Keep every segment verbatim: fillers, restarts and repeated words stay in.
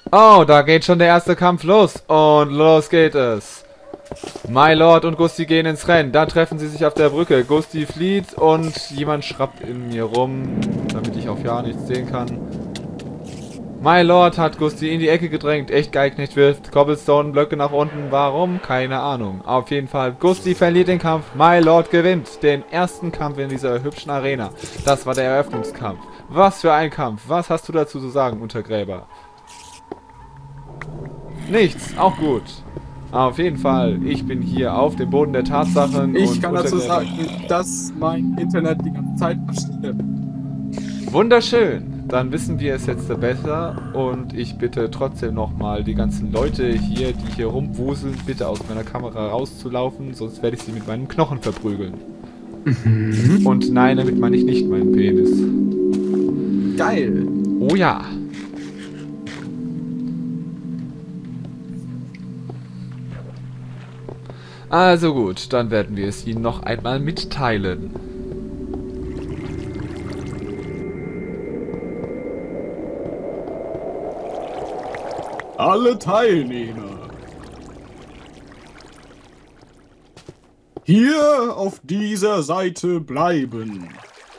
Oh, da geht schon der erste Kampf los. Und los geht es. My Lord und Gusti gehen ins Rennen. Da treffen sie sich auf der Brücke. Gusti flieht und jemand schrappt in mir rum, damit ich auf ja nichts sehen kann. My Lord hat Gusti in die Ecke gedrängt. Echt Geigknecht wirft Cobblestone-Blöcke nach unten. Warum? Keine Ahnung. Auf jeden Fall, Gusti verliert den Kampf. My Lord gewinnt den ersten Kampf in dieser hübschen Arena. Das war der Eröffnungskampf. Was für ein Kampf. Was hast du dazu zu sagen, Untergräber? Nichts. Auch gut. Auf jeden Fall, ich bin hier auf dem Boden der Tatsachen. Ich und kann dazu sagen, dass mein Internet die ganze Zeit abstirbt. Wunderschön. Dann wissen wir es jetzt besser und ich bitte trotzdem nochmal die ganzen Leute hier, die hier rumwuseln, bitte aus meiner Kamera rauszulaufen, sonst werde ich sie mit meinen Knochen verprügeln. Mhm. Und nein, damit meine ich nicht meinen Penis. Geil. Oh ja. Also gut, dann werden wir es Ihnen noch einmal mitteilen. Alle Teilnehmer. Hier auf dieser Seite bleiben.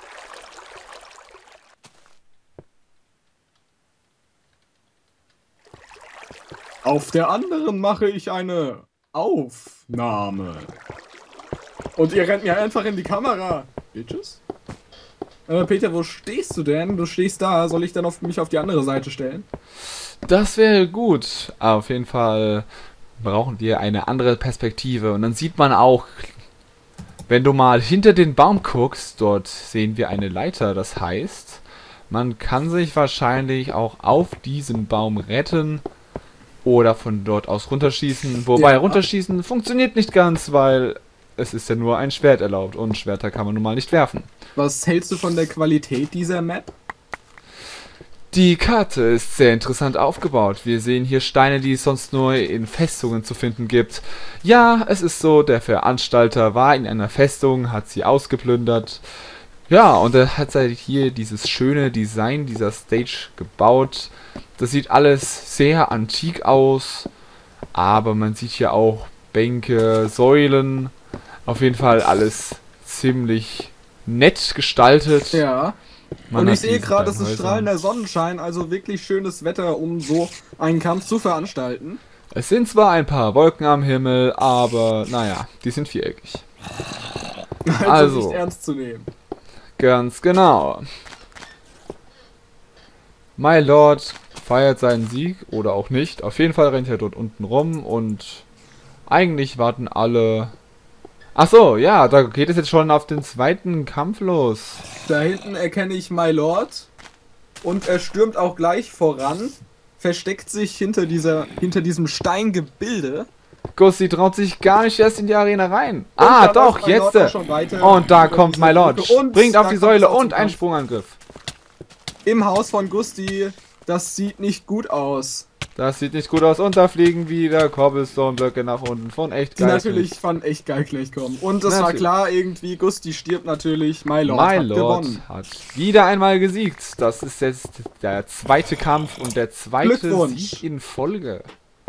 Auf der anderen mache ich eine Aufnahme. Und ihr rennt mir einfach in die Kamera. Bitches. Äh, Peter, wo stehst du denn? Du stehst da. Soll ich dann auf mich auf die andere Seite stellen? Das wäre gut. Auf jeden Fall brauchen wir eine andere Perspektive. Und dann sieht man auch, wenn du mal hinter den Baum guckst, dort sehen wir eine Leiter. Das heißt, man kann sich wahrscheinlich auch auf diesen Baum retten oder von dort aus runterschießen. Wobei ja, runterschießen funktioniert nicht ganz, weil es ist ja nur ein Schwert erlaubt und Schwerter kann man nun mal nicht werfen. Was hältst du von der Qualität dieser Map? Die Karte ist sehr interessant aufgebaut. Wir sehen hier Steine, die es sonst nur in Festungen zu finden gibt. Ja, es ist so, der Veranstalter war in einer Festung, hat sie ausgeplündert. Ja, und er hat hier dieses schöne Design dieser Stage gebaut. Das sieht alles sehr antik aus, aber man sieht hier auch Bänke, Säulen. Auf jeden Fall alles ziemlich nett gestaltet. Ja. Man und ich sehe gerade, es ist Häusern. strahlender Sonnenschein, also wirklich schönes Wetter, um so einen Kampf zu veranstalten. Es sind zwar ein paar Wolken am Himmel, aber naja, die sind viereckig. Also, Also, nicht ernst zu nehmen. Ganz genau. My Lord feiert seinen Sieg oder auch nicht. Auf jeden Fall rennt er dort unten rum und eigentlich warten alle... Ach so, ja, da geht es jetzt schon auf den zweiten Kampf los. Da hinten erkenne ich My Lord und er stürmt auch gleich voran, versteckt sich hinter dieser hinter diesem Steingebilde. Gusti traut sich gar nicht erst in die Arena rein. Und ah, doch, jetzt. Und da kommt My Lord, und bringt auf die Säule und ein Sprungangriff. Im Haus von Gusti, das sieht nicht gut aus. Das sieht nicht gut aus. Und da fliegen wieder Cobblestone-Blöcke nach unten von echt geil. Die natürlich von echt geil gleich kommen. Und das war klar irgendwie, Gusti stirbt natürlich, My Lord My hat Lord gewonnen. hat wieder einmal gesiegt. Das ist jetzt der zweite Kampf und der zweite Sieg in Folge.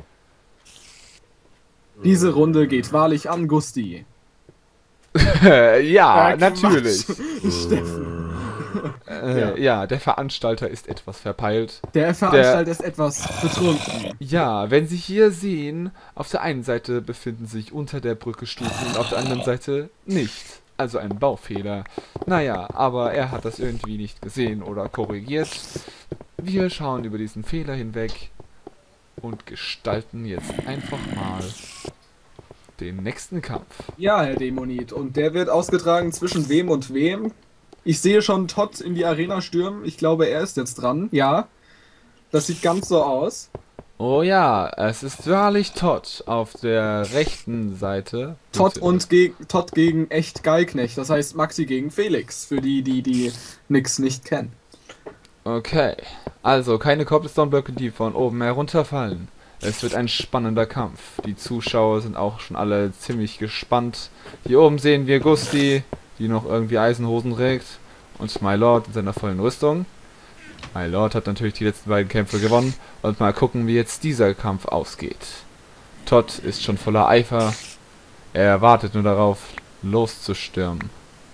Diese Runde geht wahrlich an Gusti. Ja, äh, natürlich. Steffen. Äh, ja. ja, der Veranstalter ist etwas verpeilt. Der Veranstalter der, ist etwas betrunken. Ja, wenn Sie hier sehen, auf der einen Seite befinden sich unter der Brücke Stufen und auf der anderen Seite nicht. Also ein Baufehler. Naja, aber er hat das irgendwie nicht gesehen oder korrigiert. Wir schauen über diesen Fehler hinweg und gestalten jetzt einfach mal den nächsten Kampf. Ja, Herr Dämonit, und der wird ausgetragen zwischen wem und wem? Ich sehe schon Todd in die Arena stürmen. Ich glaube, er ist jetzt dran. Ja, das sieht ganz so aus. Oh ja, es ist wahrlich Todd auf der rechten Seite. Todd und ge Todd gegen echt Geilknecht. Das heißt Maxi gegen Felix. Für die, die die nix nicht kennen. Okay, also keine Cobblestone-Blöcke, die von oben herunterfallen. Es wird ein spannender Kampf. Die Zuschauer sind auch schon alle ziemlich gespannt. Hier oben sehen wir Gusti, die noch irgendwie Eisenhosen trägt, und My Lord in seiner vollen Rüstung. My Lord hat natürlich die letzten beiden Kämpfe gewonnen. Und mal gucken, wie jetzt dieser Kampf ausgeht. Todd ist schon voller Eifer. Er wartet nur darauf, loszustürmen.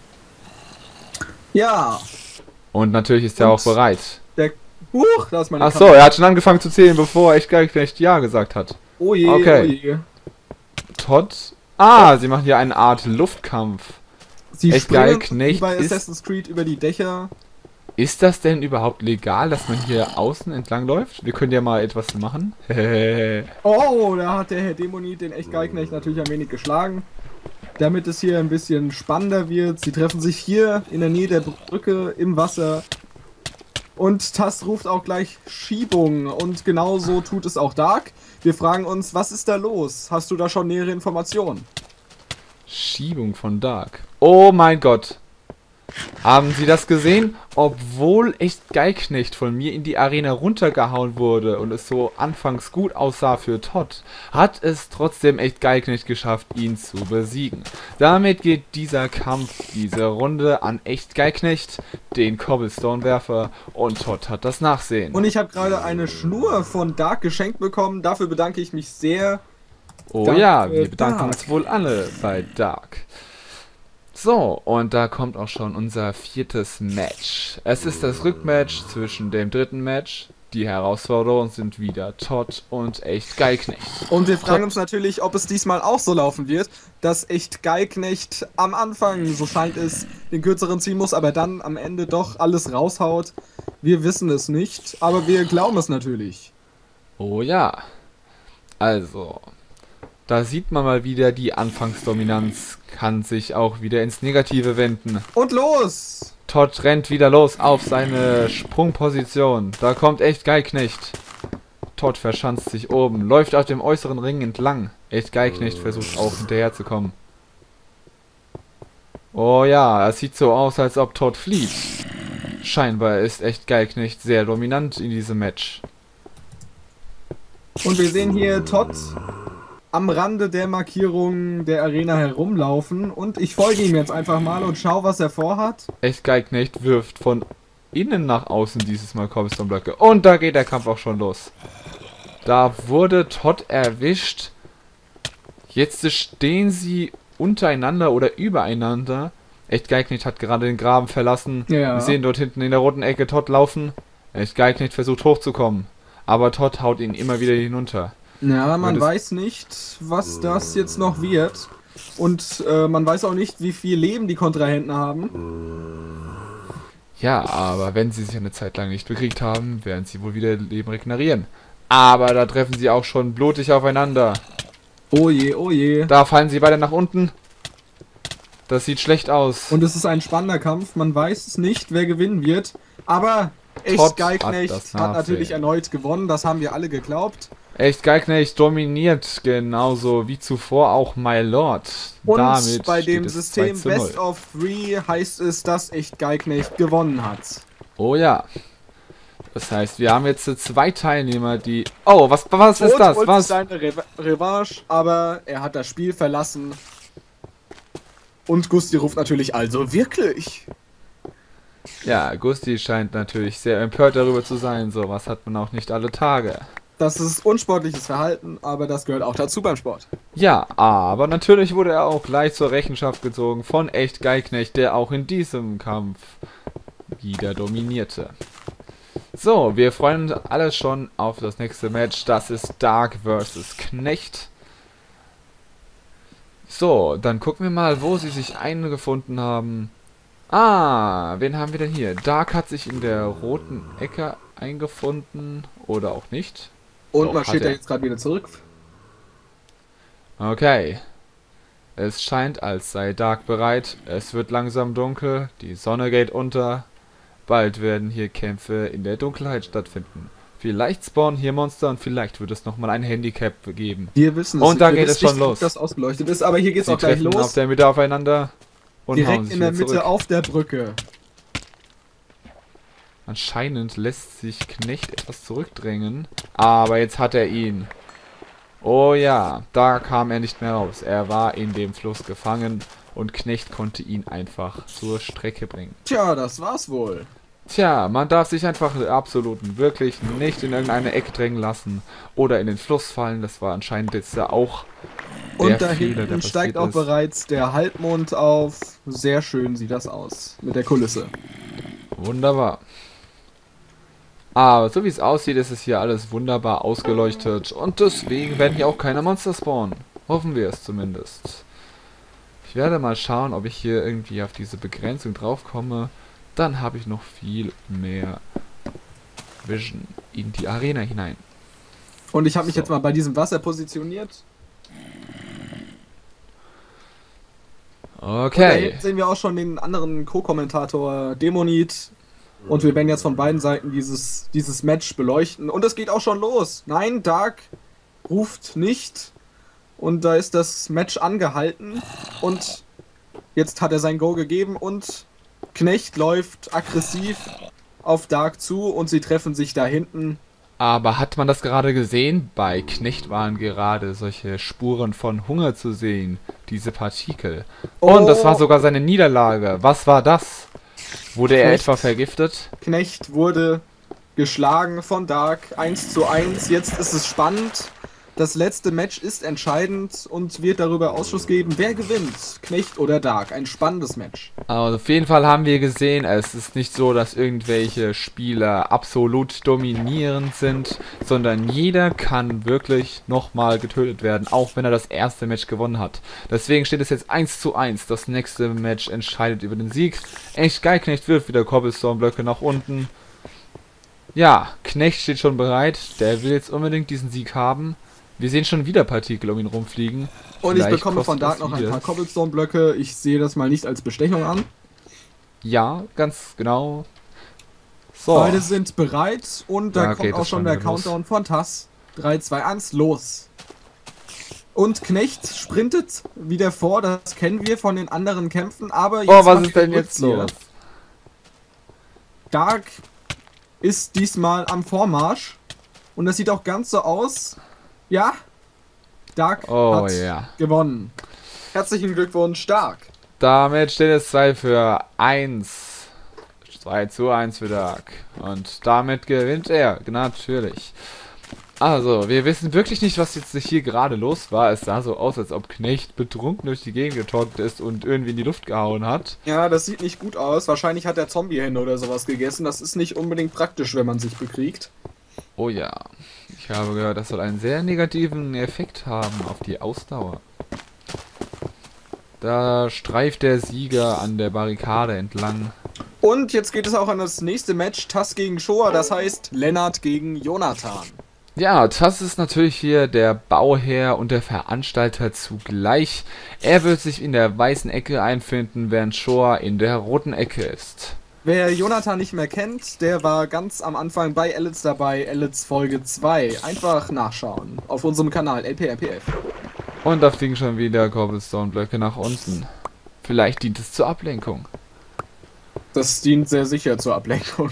Ja. Und natürlich ist er Und auch bereit. Der. Huch, da ist meine Ach so, Kamera. er hat schon angefangen zu zählen, bevor Echt Geilknecht Ja gesagt hat. Oh je, Okay. oh je. Todd. Ah, sie machen hier eine Art Luftkampf. Sie Echt springen geil, Knecht wie bei ist- Assassin's Creed über die Dächer. Ist das denn überhaupt legal, dass man hier außen entlang läuft? Wir können ja mal etwas machen. Oh, da hat der Herr Dämonit den Echt-Geilknecht natürlich ein wenig geschlagen. Damit es hier ein bisschen spannender wird. Sie treffen sich hier in der Nähe der Brücke im Wasser. Und Tass ruft auch gleich Schiebung. Und genauso tut es auch Dark. Wir fragen uns, was ist da los? Hast du da schon nähere Informationen? Schiebung von Dark. Oh mein Gott. Haben Sie das gesehen? Obwohl Echt Geilknecht von mir in die Arena runtergehauen wurde und es so anfangs gut aussah für Todd, hat es trotzdem Echt Geilknecht geschafft, ihn zu besiegen. Damit geht dieser Kampf, diese Runde an Echt Geilknecht, den Cobblestone-Werfer, und Todd hat das Nachsehen. Und ich habe gerade eine Schnur von Dark geschenkt bekommen. Dafür bedanke ich mich sehr. Oh Danke, ja, wir bedanken Dark. uns wohl alle bei Dark. So, und da kommt auch schon unser viertes Match. Es ist das Rückmatch zwischen dem dritten Match. Die Herausforderungen sind wieder Todd und Echt Geilknecht. Und wir fragen uns natürlich, ob es diesmal auch so laufen wird, dass Echt Geilknecht am Anfang, so scheint es, den kürzeren ziehen muss, aber dann am Ende doch alles raushaut. Wir wissen es nicht, aber wir glauben es natürlich. Oh ja. Also, da sieht man mal wieder, die Anfangsdominanz kann sich auch wieder ins Negative wenden. Und los! Todd rennt wieder los auf seine Sprungposition. Da kommt Echt Geilknecht. Todd verschanzt sich oben, läuft auf dem äußeren Ring entlang. Echt Geilknecht versucht auch hinterher zu kommen. Oh ja, es sieht so aus, als ob Todd flieht. Scheinbar ist Echt Geilknecht sehr dominant in diesem Match. Und wir sehen hier Todd am Rande der Markierung der Arena herumlaufen. Und ich folge ihm jetzt einfach mal und schau, was er vorhat. Echt Geilknecht wirft von innen nach außen dieses Mal Cobblestone-Blöcke. Und da geht der Kampf auch schon los. Da wurde Todd erwischt. Jetzt stehen sie untereinander oder übereinander. Echt Geilknecht hat gerade den Graben verlassen. Ja. Wir sehen dort hinten in der roten Ecke Todd laufen. Echt Geilknecht versucht hochzukommen. Aber Todd haut ihn immer wieder hinunter. Ja, man das- weiß nicht, was das jetzt noch wird. Und äh, man weiß auch nicht, wie viel Leben die Kontrahenten haben. Ja, aber wenn sie sich eine Zeit lang nicht bekriegt haben, werden sie wohl wieder Leben regenerieren. Aber da treffen sie auch schon blutig aufeinander. Oh je, oh je. Da fallen sie beide nach unten. Das sieht schlecht aus. Und es ist ein spannender Kampf. Man weiß es nicht, wer gewinnen wird. Aber Echt Todd Geilknecht hat das hat natürlich Nachsehen. erneut gewonnen. Das haben wir alle geglaubt. Echt Geilknecht dominiert genauso wie zuvor auch My Lord. Und Damit bei steht dem es System zwei zu null. Best of Three heißt es, dass Echt Geilknecht gewonnen hat. Oh ja. Das heißt, wir haben jetzt zwei Teilnehmer, die... Oh, was, was ist Und das? holt Was? seine Re Revanche, aber er hat das Spiel verlassen. Und Gusti ruft natürlich also wirklich. Ja, Gusti scheint natürlich sehr empört darüber zu sein. So, was hat man auch nicht alle Tage. Das ist unsportliches Verhalten, aber das gehört auch dazu beim Sport. Ja, aber natürlich wurde er auch gleich zur Rechenschaft gezogen von Echt Geilknecht, der auch in diesem Kampf wieder dominierte. So, wir freuen uns alle schon auf das nächste Match. Das ist Dark versus Knecht. So, dann gucken wir mal, wo sie sich eingefunden haben. Ah, wen haben wir denn hier? Dark hat sich in der roten Ecke eingefunden. Oder auch nicht. Und Doch, man steht hat ja er. jetzt gerade wieder zurück. Okay. Es scheint, als sei Dark bereit. Es wird langsam dunkel. Die Sonne geht unter. Bald werden hier Kämpfe in der Dunkelheit stattfinden. Vielleicht spawnen hier Monster und vielleicht wird es nochmal ein Handicap geben. Wir wissen Und da Wir geht es wissen schon nicht, los. ob das ausgeleuchtet ist, aber hier geht's Sie auch gleich treffen auf los. der Mitte aufeinander und hauen Direkt sich in der wieder Mitte zurück. auf der Brücke. Anscheinend lässt sich Knecht etwas zurückdrängen. Aber jetzt hat er ihn. Oh ja, da kam er nicht mehr raus. Er war in dem Fluss gefangen und Knecht konnte ihn einfach zur Strecke bringen. Tja, das war's wohl. Tja, man darf sich einfach absolut wirklich nicht in irgendeine Ecke drängen lassen oder in den Fluss fallen. Das war anscheinend jetzt ja auch der Und da Fehler, der hinten steigt auch passiert ist. bereits der Halbmond auf. Sehr schön sieht das aus mit der Kulisse. Wunderbar. Aber so wie es aussieht, ist es hier alles wunderbar ausgeleuchtet und deswegen werden hier auch keine Monster spawnen. Hoffen wir es zumindest. Ich werde mal schauen, ob ich hier irgendwie auf diese Begrenzung draufkomme. Dann habe ich noch viel mehr Vision in die Arena hinein. Und ich habe mich So. jetzt mal bei diesem Wasser positioniert. Und da Okay. hinten sehen wir auch schon den anderen Co-Kommentator Dämonit. Und wir werden jetzt von beiden Seiten dieses, dieses Match beleuchten. Und es geht auch schon los. Nein, Dark ruft nicht. Und da ist das Match angehalten. Und jetzt hat er sein Go gegeben. Und Knecht läuft aggressiv auf Dark zu. Und sie treffen sich da hinten. Aber hat man das gerade gesehen? Bei Knecht waren gerade solche Spuren von Hunger zu sehen. Diese Partikel. Und das war sogar seine Niederlage. Was war das? Wurde er Knecht. etwa vergiftet? Knecht wurde geschlagen von Dark. eins zu eins. Jetzt ist es spannend. Das letzte Match ist entscheidend und wird darüber Ausschuss geben, wer gewinnt. Knecht oder Dark. Ein spannendes Match. Also auf jeden Fall haben wir gesehen, es ist nicht so, dass irgendwelche Spieler absolut dominierend sind, sondern jeder kann wirklich nochmal getötet werden, auch wenn er das erste Match gewonnen hat. Deswegen steht es jetzt eins zu eins. Das nächste Match entscheidet über den Sieg. Echt geil, Knecht wirft wieder Cobblestone-Blöcke nach unten. Ja, Knecht steht schon bereit. Der will jetzt unbedingt diesen Sieg haben. Wir sehen schon wieder Partikel um ihn rumfliegen. Und ich Vielleicht bekomme von kostet Dark das noch ein wieder. paar Cobblestone-Blöcke. Ich sehe das mal nicht als Bestechung an. Ja, ganz genau. So. Beide sind bereit und da Ja, kommt geht auch das schon schon der wieder los. Countdown von Tass. drei, zwei, eins, los. Und Knecht sprintet wieder vor, das kennen wir von den anderen Kämpfen, aber jetzt Oh, was macht ist denn er jetzt Rückzieher. los? Dark ist diesmal am Vormarsch und das sieht auch ganz so aus. Ja, Dark Oh hat ja. gewonnen. Herzlichen Glückwunsch, Dark. Damit steht es zwei für eins. zwei zu eins für Dark. Und damit gewinnt er. Natürlich. Also, wir wissen wirklich nicht, was jetzt hier gerade los war. Es sah so aus, als ob Knecht betrunken durch die Gegend getorkt ist und irgendwie in die Luft gehauen hat. Ja, das sieht nicht gut aus. Wahrscheinlich hat er Zombiehände oder sowas gegessen. Das ist nicht unbedingt praktisch, wenn man sich bekriegt. Oh ja. Ich habe gehört, das soll einen sehr negativen Effekt haben auf die Ausdauer. Da streift der Sieger an der Barrikade entlang. Und jetzt geht es auch an das nächste Match. Tass gegen Shoah, das heißt Lennart gegen Jonathan. Ja, Tass ist natürlich hier der Bauherr und der Veranstalter zugleich. Er wird sich in der weißen Ecke einfinden, während Shoah in der roten Ecke ist. Wer Jonathan nicht mehr kennt, der war ganz am Anfang bei Elitz dabei, Elitz Folge zwei. Einfach nachschauen auf unserem Kanal L P R P F. Und da fliegen schon wieder Cobblestone-Blöcke nach unten. Vielleicht dient es zur Ablenkung. Das dient sehr sicher zur Ablenkung.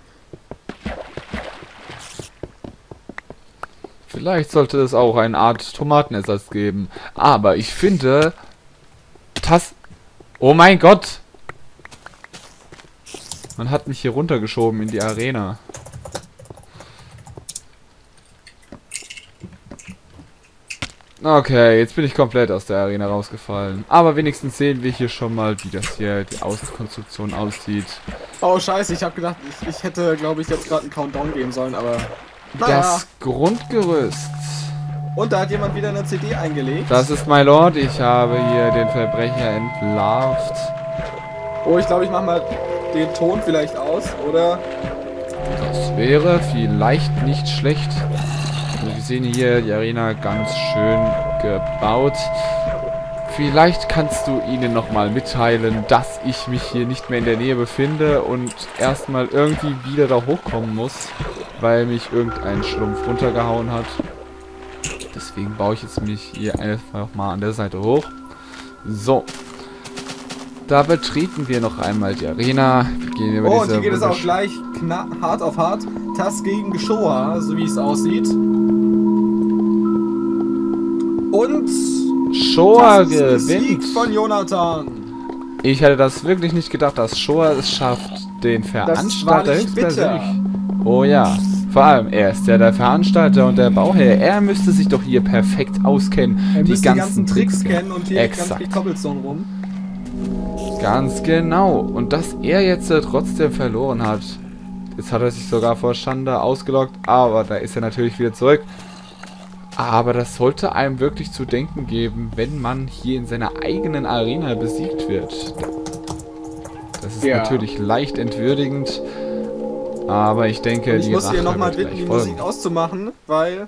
Vielleicht sollte es auch eine Art Tomatenersatz geben. Aber ich finde... Tass... Oh mein Gott! Man hat mich hier runtergeschoben in die Arena. Okay, jetzt bin ich komplett aus der Arena rausgefallen. Aber wenigstens sehen wir hier schon mal, wie das hier die Außenkonstruktion aussieht. Oh scheiße, ich habe gedacht, ich, ich hätte, glaube ich, jetzt gerade einen Countdown geben sollen, aber... Naja. Das Grundgerüst. Und da hat jemand wieder eine C D eingelegt. Das ist my Lord. Ich habe hier den Verbrecher entlarvt. Oh, ich glaube, ich mache mal den Ton vielleicht aus, oder? Das wäre vielleicht nicht schlecht. Also wir sehen hier die Arena ganz schön gebaut. Vielleicht kannst du ihnen nochmal mitteilen, dass ich mich hier nicht mehr in der Nähe befinde und erstmal irgendwie wieder da hochkommen muss, weil mich irgendein Schlumpf runtergehauen hat. Deswegen baue ich jetzt mich hier einfach mal an der Seite hoch. So. Da betreten wir noch einmal die Arena. Wir gehen über Oh, und diese hier geht es auch wundersch- gleich kna- hart auf hart. Tass gegen Shoah, so wie es aussieht. Und Shoah das ist ein gewinnt. Sieg von Jonathan. Ich hätte das wirklich nicht gedacht, dass Shoah es schafft, den Veranstalter wahrlich bitter. höchstpersönlich. Oh ja. Vor allem, er ist ja der Veranstalter und der Bauherr. Er müsste sich doch hier perfekt auskennen. Er die müsste ganzen, die ganzen Tricks Tricks kennen und hier Exakt. ganz viel Cobblestone rum. Ganz genau. Und dass er jetzt äh, trotzdem verloren hat. Jetzt hat er sich sogar vor Schande ausgelockt, aber da ist er natürlich wieder zurück. Aber das sollte einem wirklich zu denken geben, wenn man hier in seiner eigenen Arena besiegt wird. Das ist ja. natürlich leicht entwürdigend, aber ich denke, Und ich die muss Rache hier nochmal wird bitten, gleich die folgen. Musik auszumachen, weil...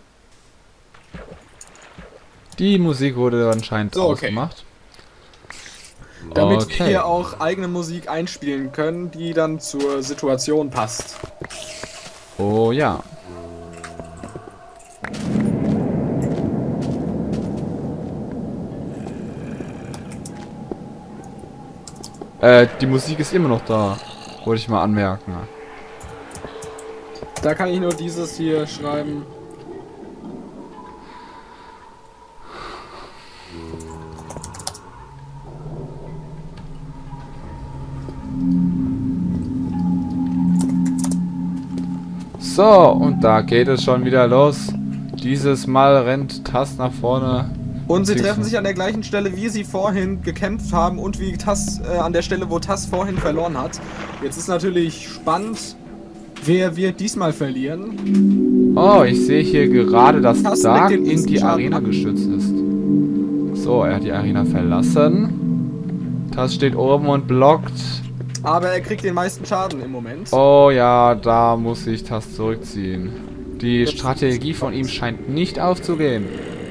Die Musik wurde anscheinend So, okay. ausgemacht. Damit Okay. wir hier auch eigene Musik einspielen können, die dann zur Situation passt. Oh ja. Äh, die Musik ist immer noch da. Wollte ich mal anmerken. Da kann ich nur dieses hier schreiben. So, und da geht es schon wieder los. Dieses Mal rennt Tass nach vorne. Und sie treffen sich an der gleichen Stelle, wie sie vorhin gekämpft haben und wie Tass äh, an der Stelle, wo Tass vorhin verloren hat. Jetzt ist natürlich spannend, wer wird diesmal verlieren. Oh, ich sehe hier gerade, dass Tass Dark legt den in nächsten die Schaden Arena ab. gestürzt ist. So, er hat die Arena verlassen. Tass steht oben und blockt. Aber er kriegt den meisten Schaden im Moment. Oh ja, da muss ich Tass zurückziehen. Die Strategie von ihm scheint nicht aufzugehen.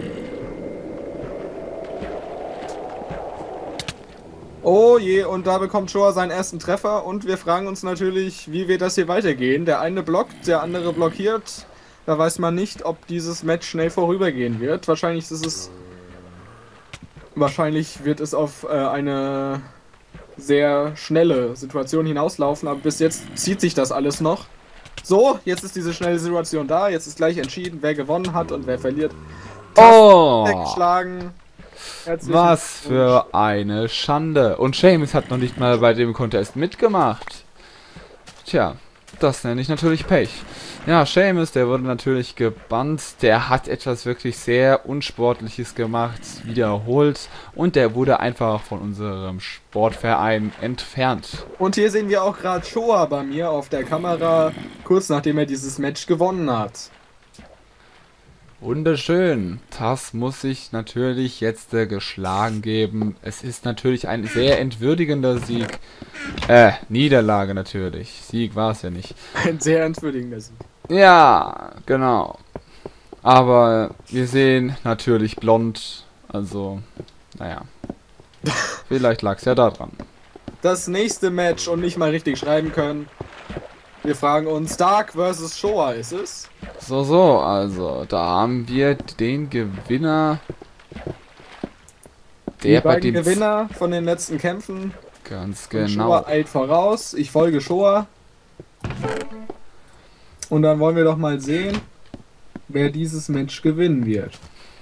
Oh je, und da bekommt Shoah seinen ersten Treffer und wir fragen uns natürlich, wie wird das hier weitergehen? Der eine blockt, der andere blockiert. Da weiß man nicht, ob dieses Match schnell vorübergehen wird. Wahrscheinlich ist es... Wahrscheinlich wird es auf äh, eine sehr schnelle Situation hinauslaufen, aber bis jetzt zieht sich das alles noch. So, jetzt ist diese schnelle Situation da, jetzt ist gleich entschieden, wer gewonnen hat und wer verliert. Oh! Weggeschlagen. Herzlichen Was Glückwunsch. für eine Schande. Und Seamus hat noch nicht mal bei dem Contest mitgemacht. Tja, das nenne ich natürlich Pech. Ja, Seamus, der wurde natürlich gebannt. Der hat etwas wirklich sehr Unsportliches gemacht, wiederholt. Und der wurde einfach von unserem Sportverein entfernt. Und hier sehen wir auch gerade Shoah bei mir auf der Kamera, kurz nachdem er dieses Match gewonnen hat. Wunderschön. Das muss sich natürlich jetzt äh, geschlagen geben. Es ist natürlich ein sehr entwürdigender Sieg. Äh, Niederlage natürlich. Sieg war es ja nicht. Ein sehr entwürdigender Sieg. Ja, genau. Aber wir sehen natürlich blond. Also, naja. Vielleicht lag es ja daran. Das nächste Match und nicht mal richtig schreiben können. Wir fragen uns, Dark versus Shoah ist es? So, so, also, da haben wir den Gewinner. Die Der bei beiden dem... Gewinner von den letzten Kämpfen. Ganz Und genau. Shoah eilt voraus. Ich folge Shoah. Und dann wollen wir doch mal sehen, wer dieses Match gewinnen wird.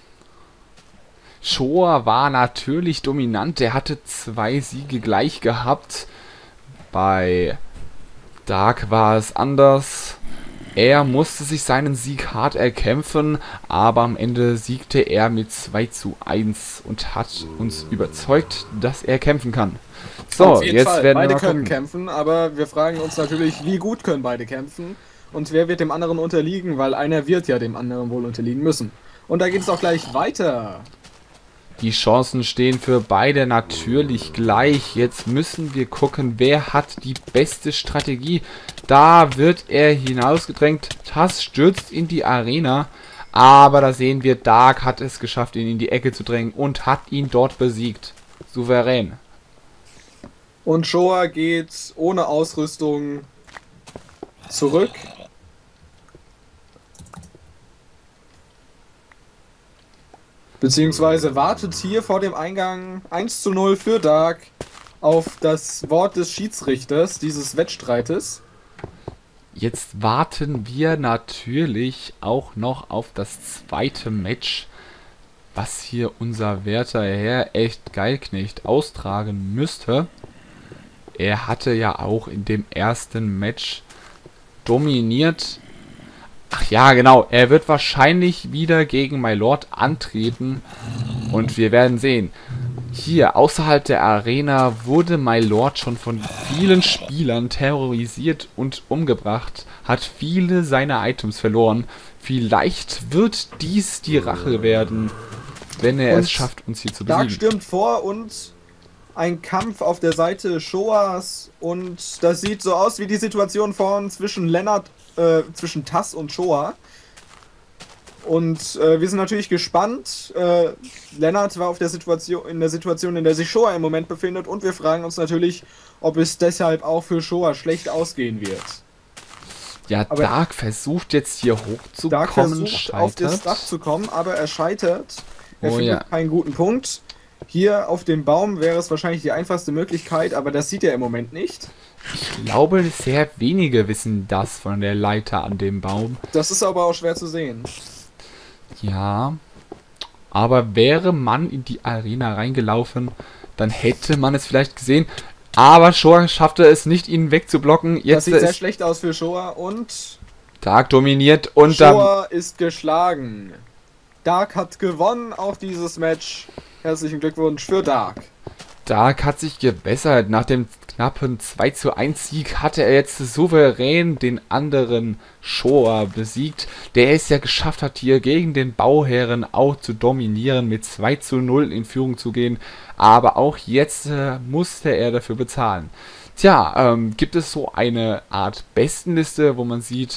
Shoah war natürlich dominant. Der hatte zwei Siege gleich gehabt. Bei Dark war es anders. Er musste sich seinen Sieg hart erkämpfen, aber am Ende siegte er mit zwei zu eins und hat uns überzeugt, dass er kämpfen kann. So, Auf jeden jetzt Fall. werden Beide wir mal können gucken. kämpfen, aber wir fragen uns natürlich, wie gut können beide kämpfen und wer wird dem anderen unterliegen, weil einer wird ja dem anderen wohl unterliegen müssen. Und da geht es auch gleich weiter. Die Chancen stehen für beide natürlich gleich. Jetzt müssen wir gucken, wer hat die beste Strategie. Da wird er hinausgedrängt. Tass stürzt in die Arena. Aber da sehen wir, Dark hat es geschafft, ihn in die Ecke zu drängen und hat ihn dort besiegt. Souverän. Und Shoah geht ohne Ausrüstung zurück. Beziehungsweise wartet hier vor dem Eingang eins zu null für Dark auf das Wort des Schiedsrichters dieses Wettstreites. Jetzt warten wir natürlich auch noch auf das zweite Match, was hier unser werter Herr echt Geilknecht austragen müsste. Er hatte ja auch in dem ersten Match dominiert. Ach ja, genau. Er wird wahrscheinlich wieder gegen Mylord antreten. Und wir werden sehen. Hier, außerhalb der Arena, wurde Mylord schon von vielen Spielern terrorisiert und umgebracht. Hat viele seiner Items verloren. Vielleicht wird dies die Rache werden, wenn er Und es schafft, uns hier zu Dark besiegen. stürmt vor und ein Kampf auf der Seite Shoas. Und das sieht so aus wie die Situation vorhin zwischen Lennart, äh, zwischen Tass und Shoa. Und äh, wir sind natürlich gespannt. Äh, Lennart war auf der Situation, in der Situation, in der sich Shoa im Moment befindet. Und wir fragen uns natürlich, ob es deshalb auch für Shoa schlecht ausgehen wird. Ja, Aber Dark versucht jetzt hier hochzukommen, Dark versucht scheitert. auf das Dach zu kommen, aber er scheitert. Er Oh findet ja. keinen guten Punkt. Hier auf dem Baum wäre es wahrscheinlich die einfachste Möglichkeit, aber das sieht er im Moment nicht. Ich glaube, sehr wenige wissen das von der Leiter an dem Baum. Das ist aber auch schwer zu sehen. Ja, aber wäre man in die Arena reingelaufen, dann hätte man es vielleicht gesehen. Aber Shoa schaffte es nicht, ihn wegzublocken. Das Jetzt sieht sehr ist schlecht aus für Shoa und Dark dominiert und dann... Shoa ist geschlagen. Dark hat gewonnen, auch dieses Match. Herzlichen Glückwunsch für Dark. Dark hat sich gebessert. Nach dem knappen zwei zu eins Sieg hatte er jetzt souverän den anderen Shoa besiegt, der es ja geschafft hat, hier gegen den Bauherren auch zu dominieren, mit zwei zu null in Führung zu gehen. Aber auch jetzt äh, musste er dafür bezahlen. Tja, ähm, gibt es so eine Art Bestenliste, wo man sieht,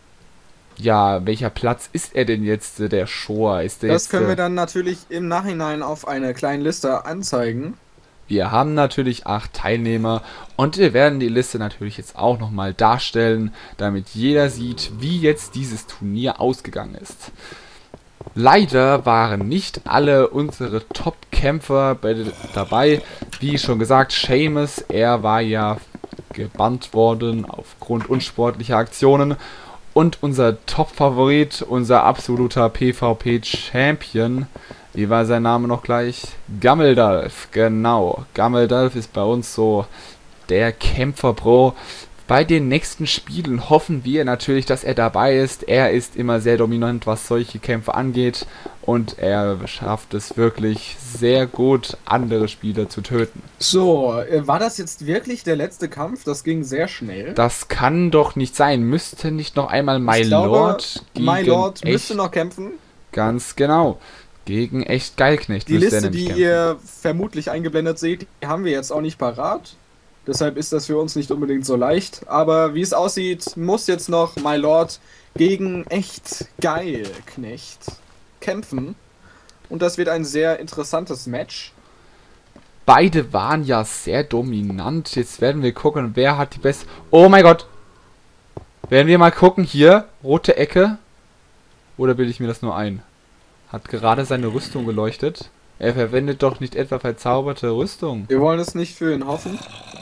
ja, welcher Platz ist er denn jetzt, äh, der Shoa? Ist der Das jetzt, können wir äh, dann natürlich im Nachhinein auf einer kleinen Liste anzeigen. Wir haben natürlich acht Teilnehmer und wir werden die Liste natürlich jetzt auch nochmal darstellen, damit jeder sieht, wie jetzt dieses Turnier ausgegangen ist. Leider waren nicht alle unsere Top-Kämpfer bei- dabei. Wie schon gesagt, Seamus, er war ja gebannt worden aufgrund unsportlicher Aktionen. Und unser Top-Favorit, unser absoluter PvP-Champion, wie war sein Name noch gleich? Gammeldalf, genau. Gammeldalf ist bei uns so der Kämpfer-Pro. Bei den nächsten Spielen hoffen wir natürlich, dass er dabei ist. Er ist immer sehr dominant, was solche Kämpfe angeht. Und er schafft es wirklich sehr gut, andere Spieler zu töten. So, äh, war das jetzt wirklich der letzte Kampf? Das ging sehr schnell. Das kann doch nicht sein. Müsste nicht noch einmal Ich My glaube, Lord gegen Mylord echt, müsste noch kämpfen. Ganz genau. Gegen echt Geilknecht. Die müsste er Liste, nämlich die kämpfen. ihr vermutlich eingeblendet seht, die haben wir jetzt auch nicht parat. Deshalb ist das für uns nicht unbedingt so leicht. Aber wie es aussieht, muss jetzt noch Mylord gegen echt Geilknecht kämpfen. Und das wird ein sehr interessantes Match. Beide waren ja sehr dominant. Jetzt werden wir gucken, wer hat die beste... Oh mein Gott! Werden wir mal gucken, hier, rote Ecke. Oder bilde ich mir das nur ein? Hat gerade seine Rüstung geleuchtet. Er verwendet doch nicht etwa verzauberte Rüstung. Wir wollen es nicht für ihn hoffen.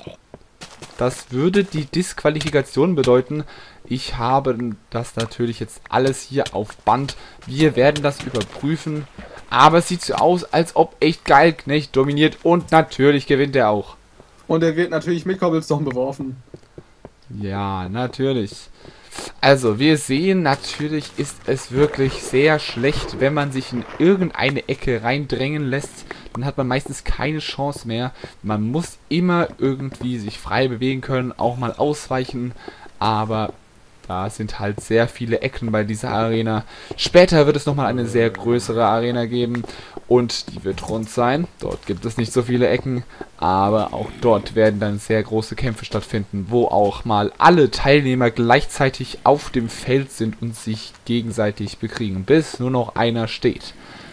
Das würde die Disqualifikation bedeuten. Ich habe das natürlich jetzt alles hier auf Band. Wir werden das überprüfen. Aber es sieht so aus, als ob echt Geilknecht dominiert. Und natürlich gewinnt er auch. Und er wird natürlich mit Cobblestone beworfen. Ja, natürlich. Also, wir sehen, natürlich ist es wirklich sehr schlecht, wenn man sich in irgendeine Ecke reindrängen lässt. Dann hat man meistens keine Chance mehr. Man muss immer irgendwie sich frei bewegen können, auch mal ausweichen. Aber da sind halt sehr viele Ecken bei dieser Arena. Später wird es nochmal eine sehr größere Arena geben. Und die wird rund sein. Dort gibt es nicht so viele Ecken. Aber auch dort werden dann sehr große Kämpfe stattfinden, wo auch mal alle Teilnehmer gleichzeitig auf dem Feld sind und sich gegenseitig bekriegen, bis nur noch einer steht.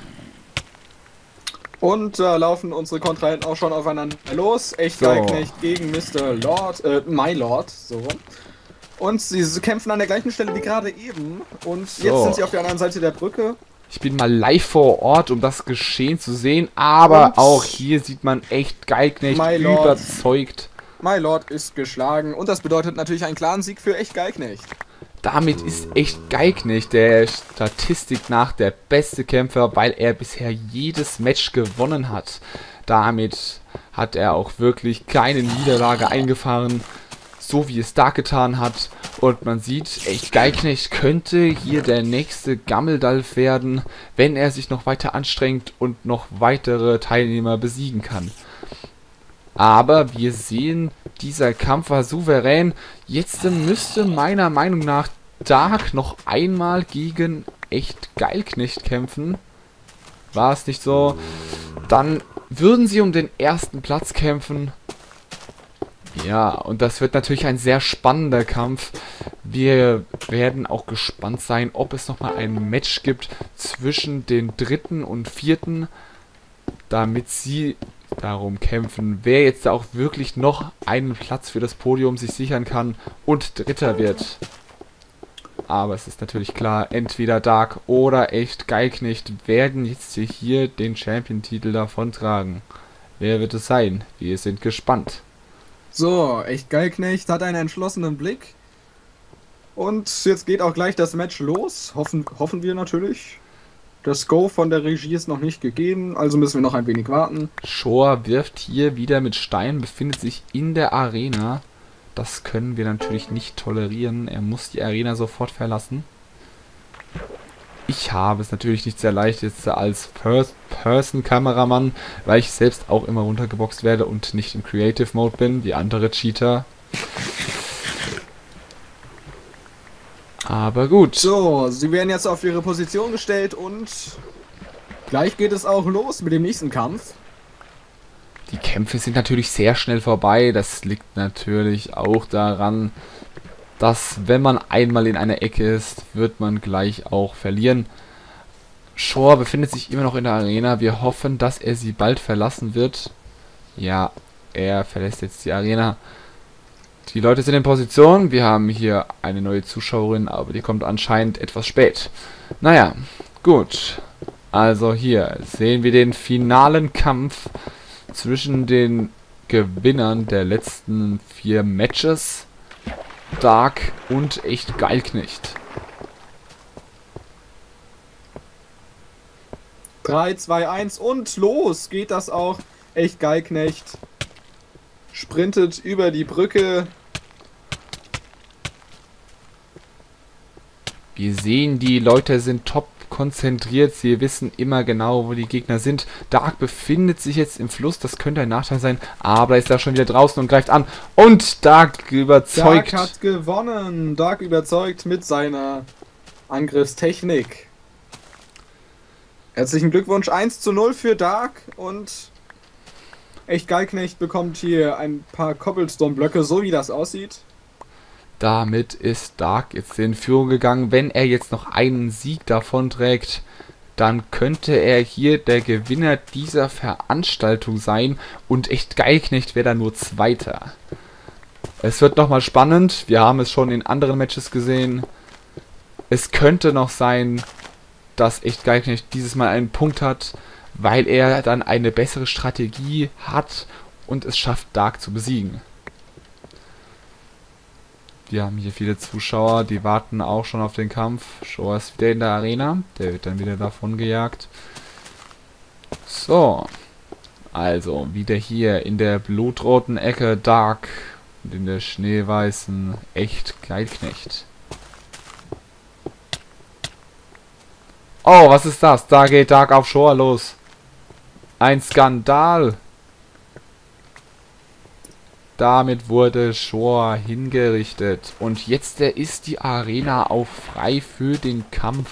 Und da äh, laufen unsere Kontrahenten auch schon aufeinander los. Echt So. Geilknecht gegen Mister Lord, äh, Mylord, so. Und sie kämpfen an der gleichen Stelle wie gerade eben. Und So. jetzt sind sie auf der anderen Seite der Brücke. Ich bin mal live vor Ort, um das Geschehen zu sehen, aber Und auch hier sieht man echt Geilknecht Mylord. überzeugt. Mylord ist geschlagen und das bedeutet natürlich einen klaren Sieg für Echt Geilknecht. Damit ist echt Geilknecht der Statistik nach der beste Kämpfer, weil er bisher jedes Match gewonnen hat. Damit hat er auch wirklich keine Niederlage eingefahren, so wie es Dark getan hat. Und man sieht, echt Geilknecht könnte hier der nächste Gameldalf werden, wenn er sich noch weiter anstrengt und noch weitere Teilnehmer besiegen kann. Aber wir sehen, dieser Kampf war souverän. Jetzt müsste meiner Meinung nach Dark noch einmal gegen echt Geilknecht kämpfen. War es nicht so? Dann würden sie um den ersten Platz kämpfen. Ja, und das wird natürlich ein sehr spannender Kampf. Wir werden auch gespannt sein, ob es nochmal ein Match gibt zwischen den dritten und vierten, damit sie darum kämpfen, wer jetzt auch wirklich noch einen Platz für das Podium sich sichern kann und Dritter wird. Aber es ist natürlich klar, entweder Dark oder echt Geilknecht werden jetzt hier den Champion-Titel davontragen. Wer wird es sein? Wir sind gespannt. So, echt Geilknecht hat einen entschlossenen Blick. Und jetzt geht auch gleich das Match los. Hoffen, hoffen wir natürlich. Das Go von der Regie ist noch nicht gegeben, also müssen wir noch ein wenig warten. Shore wirft hier wieder mit Stein, befindet sich in der Arena. Das können wir natürlich nicht tolerieren. Er muss die Arena sofort verlassen. Ich habe es natürlich nicht sehr leicht jetzt als First-Person-Kameramann, weil ich selbst auch immer runtergeboxt werde und nicht im Creative Mode bin, wie andere Cheater. Aber gut. So, sie werden jetzt auf ihre Position gestellt und gleich geht es auch los mit dem nächsten Kampf. Die Kämpfe sind natürlich sehr schnell vorbei. Das liegt natürlich auch daran, dass wenn man einmal in einer Ecke ist, wird man gleich auch verlieren. Shore befindet sich immer noch in der Arena. Wir hoffen, dass er sie bald verlassen wird. Ja, er verlässt jetzt die Arena. Die Leute sind in Position. Wir haben hier eine neue Zuschauerin, aber die kommt anscheinend etwas spät. Naja, gut. Also hier sehen wir den finalen Kampf zwischen den Gewinnern der letzten vier Matches. Dark und echt Geilknecht. drei, zwei, eins und los geht das auch. Echt Geilknecht sprintet über die Brücke. Wir sehen, die Leute sind top konzentriert. Sie wissen immer genau, wo die Gegner sind. Dark befindet sich jetzt im Fluss. Das könnte ein Nachteil sein. Aber er ist da schon wieder draußen und greift an. Und Dark überzeugt. Dark hat gewonnen. Dark überzeugt mit seiner Angriffstechnik. Herzlichen Glückwunsch. eins zu null für Dark. Und echt Geilknecht bekommt hier ein paar Cobblestone-Blöcke, so wie das aussieht. Damit ist Dark jetzt in Führung gegangen. Wenn er jetzt noch einen Sieg davonträgt, dann könnte er hier der Gewinner dieser Veranstaltung sein. Und echt Geilknecht wäre dann nur Zweiter. Es wird nochmal spannend. Wir haben es schon in anderen Matches gesehen. Es könnte noch sein, dass echt Geilknecht dieses Mal einen Punkt hat, weil er dann eine bessere Strategie hat und es schafft, Dark zu besiegen. Wir haben hier viele Zuschauer, die warten auch schon auf den Kampf. Shore ist wieder in der Arena, der wird dann wieder davon gejagt. So, also wieder hier in der blutroten Ecke Dark und in der schneeweißen echt Geilknecht. Oh, was ist das? Da geht Dark auf Shore los. Ein Skandal. Damit wurde Shore hingerichtet. Und jetzt ist die Arena auch frei für den Kampf.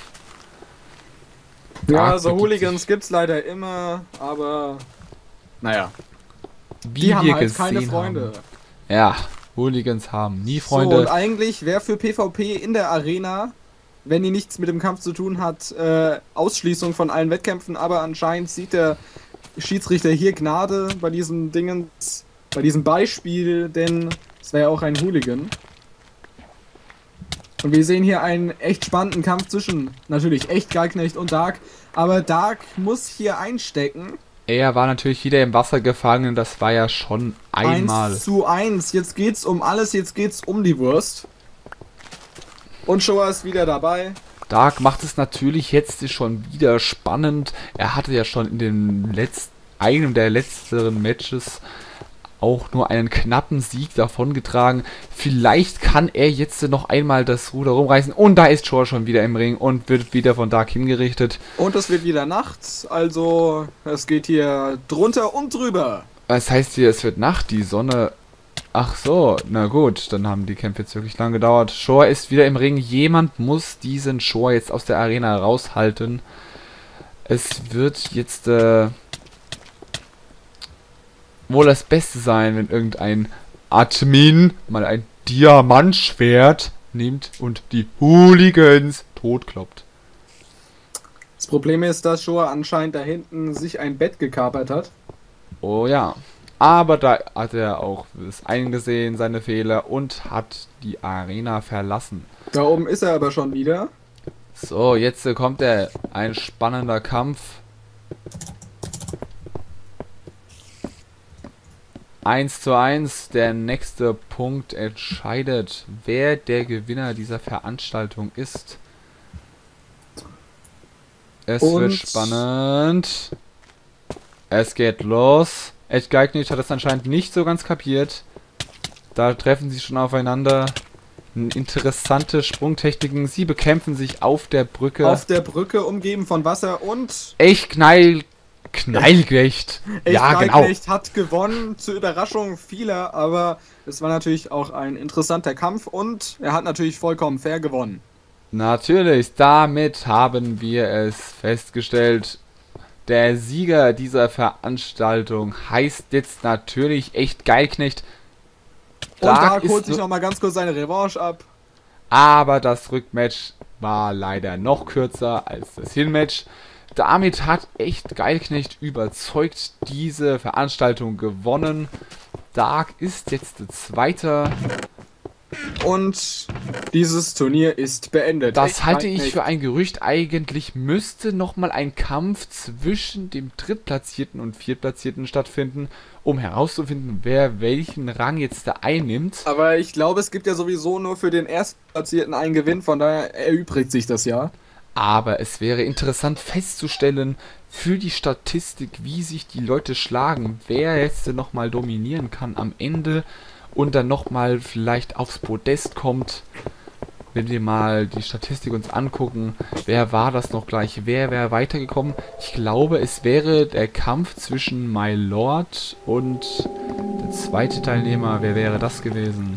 Ja, so Hooligans gibt's leider immer, aber naja. Wie die haben wir halt gesehen keine Freunde. Haben. Ja, Hooligans haben nie Freunde. So, und eigentlich wäre für PvP in der Arena, wenn die nichts mit dem Kampf zu tun hat, äh, Ausschließung von allen Wettkämpfen, aber anscheinend sieht der Schiedsrichter hier Gnade bei diesem Dingens, bei diesem Beispiel, denn es wäre ja auch ein Hooligan. Und wir sehen hier einen echt spannenden Kampf zwischen, natürlich, echt Geilknecht und Dark, aber Dark muss hier einstecken. Er war natürlich wieder im Wasser gefangen, das war ja schon einmal. eins zu eins, jetzt geht's um alles, jetzt geht's um die Wurst. Und Shore ist wieder dabei. Dark macht es natürlich jetzt schon wieder spannend. Er hatte ja schon in den letzten einem der letzteren Matches auch nur einen knappen Sieg davongetragen. Vielleicht kann er jetzt noch einmal das Ruder rumreißen. Und da ist Showa schon wieder im Ring und wird wieder von Dark hingerichtet. Und es wird wieder Nacht, also es geht hier drunter und drüber. Was heißt hier, es wird Nacht, die Sonne... Ach so, na gut, dann haben die Kämpfe jetzt wirklich lang gedauert. Showa ist wieder im Ring. Jemand muss diesen Showa jetzt aus der Arena raushalten. Es wird jetzt... Äh, wohl das Beste sein, wenn irgendein Admin mal ein Diamantschwert nimmt und die Hooligans totkloppt. Das Problem ist, dass Showa anscheinend da hinten sich ein Bett gekapert hat. Oh ja. Aber da hat er auch es eingesehen, seine Fehler, und hat die Arena verlassen. Da oben ist er aber schon wieder. So, jetzt kommt er. Ein spannender Kampf. eins zu eins, der nächste Punkt entscheidet, wer der Gewinner dieser Veranstaltung ist. Es Und wird spannend. Es geht los. Ed Geignic hat das anscheinend nicht so ganz kapiert. Da treffen sie schon aufeinander. Interessante Sprungtechniken. Sie bekämpfen sich auf der Brücke. Auf der Brücke, umgeben von Wasser und... Echt knall... Knallgecht. Ja, genau. Knallgecht hat gewonnen, zur Überraschung vieler, aber es war natürlich auch ein interessanter Kampf und er hat natürlich vollkommen fair gewonnen. Natürlich, damit haben wir es festgestellt. Der Sieger dieser Veranstaltung heißt jetzt natürlich Echt Geilknecht. Und Dark holt sich nochmal ganz kurz seine Revanche ab. Aber das Rückmatch war leider noch kürzer als das Hinmatch. Damit hat Echt Geilknecht überzeugt diese Veranstaltung gewonnen. Dark ist jetzt der Zweite. Und dieses Turnier ist beendet. Das Echt halte ich Geilknecht. für ein Gerücht. Eigentlich müsste nochmal ein Kampf zwischen dem Drittplatzierten und Viertplatzierten stattfinden, um herauszufinden, wer welchen Rang jetzt da einnimmt. Aber ich glaube, es gibt ja sowieso nur für den Erstplatzierten einen Gewinn, von daher erübrigt sich das ja. Aber es wäre interessant festzustellen, für die Statistik, wie sich die Leute schlagen, wer jetzt nochmal dominieren kann am Ende und dann nochmal vielleicht aufs Podest kommt. Wenn wir mal die Statistik uns angucken, wer war das noch gleich, wer wäre weitergekommen? Ich glaube, es wäre der Kampf zwischen My Lord und der zweite Teilnehmer. Wer wäre das gewesen?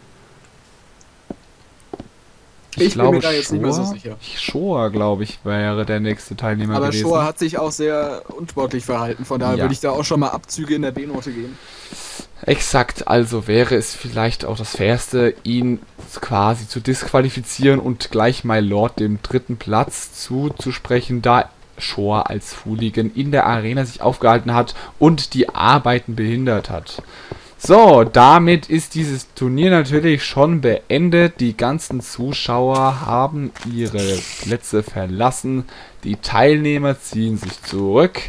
Ich, Ich glaube, bin mir da jetzt nicht mehr so Showa- sicher. Showa, glaube ich, wäre der nächste Teilnehmer Aber gewesen. Showa hat sich auch sehr unsportlich verhalten, von daher Ja. würde ich da auch schon mal Abzüge in der B-Note geben. Exakt, also wäre es vielleicht auch das Fairste, ihn quasi zu disqualifizieren und gleich My Lord dem dritten Platz zuzusprechen, da Showa als Hooligan in der Arena sich aufgehalten hat und die Arbeiten behindert hat. So, damit ist dieses Turnier natürlich schon beendet. Die ganzen Zuschauer haben ihre Plätze verlassen. Die Teilnehmer ziehen sich zurück.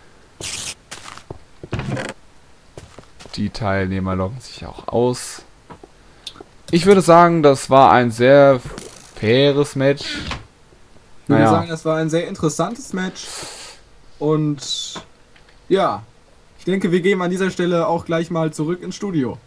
Die Teilnehmer loggen sich auch aus. Ich würde sagen, das war ein sehr faires Match. Ich würde Naja. sagen, das war ein sehr interessantes Match. Und ja, ich denke, wir gehen an dieser Stelle auch gleich mal zurück ins Studio.